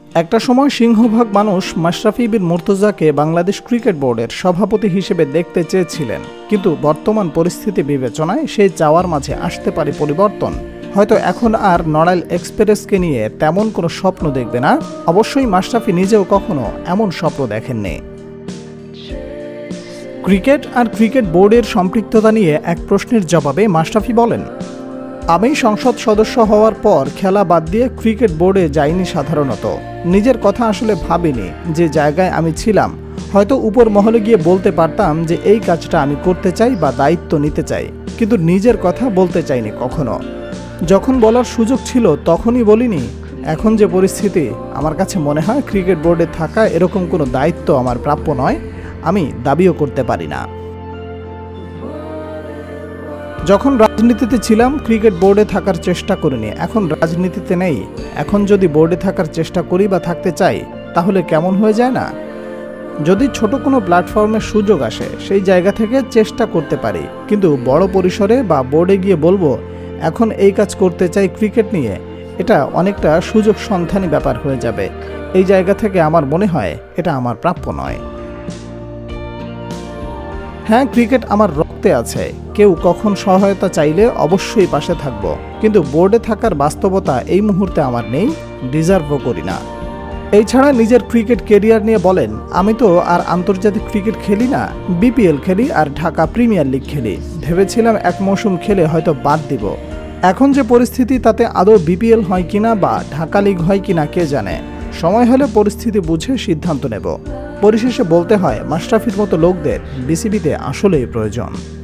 একটা সময় সিংহভাগ মানুষ মাশরাফি বিন মুর্তজাকে বাংলাদেশ ক্রিকেট বোর্ডের সভাপতি হিসেবে দেখতে চেয়েছিলেন, কিন্তু বর্তমান পরিস্থিতি বিবেচনায় সেই চাওয়ার মাঝে আসতে পারে পরিবর্তন। হয়তো এখন আর নড়াইল এক্সপ্রেসকে নিয়ে তেমন কোনো স্বপ্ন দেখবে না। অবশ্যই মাশরাফি নিজেও কখনো এমন স্বপ্ন দেখেননি। ক্রিকেট আর ক্রিকেট বোর্ডের সম্পৃক্ততা নিয়ে এক প্রশ্নের জবাবে মাশরাফি বলেন, আমি সংসদ সদস্য হওয়ার পর খেলা বাদ দিয়ে ক্রিকেট বোর্ডে যাইনি। সাধারণত নিজের কথা আসলে ভাবিনি। যে জায়গায় আমি ছিলাম, হয়তো উপর মহলে গিয়ে বলতে পারতাম যে এই কাজটা আমি করতে চাই বা দায়িত্ব নিতে চাই, কিন্তু নিজের কথা বলতে চাইনি কখনো। যখন বলার সুযোগ ছিল তখনই বলিনি। এখন যে পরিস্থিতি, আমার কাছে মনে হয় ক্রিকেট বোর্ডে থাকা এরকম কোনো দায়িত্ব আমার প্রাপ্য নয়, আমি দাবিও করতে পারি না। যখন রাজনীতিতে ছিলাম ক্রিকেট বোর্ডে থাকার চেষ্টা করিনি, এখন রাজনীতিতে নেই। এখন যদি বোর্ডে থাকার চেষ্টা করি বা থাকতে চাই, তাহলে কেমন হয়ে যায় না? যদি ছোট কোনো প্ল্যাটফর্মের সুযোগ আসে, সেই জায়গা থেকে চেষ্টা করতে পারি, কিন্তু বড় পরিসরে বা বোর্ডে গিয়ে বলবো এখন এই কাজ করতে চাই ক্রিকেট নিয়ে, এটা অনেকটা সুযোগ সন্ধানী ব্যাপার হয়ে যাবে। এই জায়গা থেকে আমার মনে হয় এটা আমার প্রাপ্য নয়। হ্যাঁ, ক্রিকেট আমার রক্তে আছে। কেউ কখন সহায়তা চাইলে অবশ্যই পাশে থাকব, কিন্তু বোর্ডে থাকার বাস্তবতা এই মুহূর্তে আমার নেই, ডিজার্ভও করি না। এই ছাড়া নিজের ক্রিকেট কেরিয়ার নিয়ে বলেন, আমি তো আর আন্তর্জাতিক ক্রিকেট খেলি না, বিপিএল খেলি আর ঢাকা প্রিমিয়ার লিগ খেলি। ভেবেছিলাম এক মৌসুম খেলে হয়তো বাদ দিব। এখন যে পরিস্থিতি, তাতে আদৌ বিপিএল হয় কিনা বা ঢাকা লিগ হয় কিনা কে জানে। সময় হলে পরিস্থিতি বুঝে সিদ্ধান্ত নেব। পরিশেষে বলতে হয়, মাশরাফির মতো লোকদের বিসিবিতে আসলেই প্রয়োজন।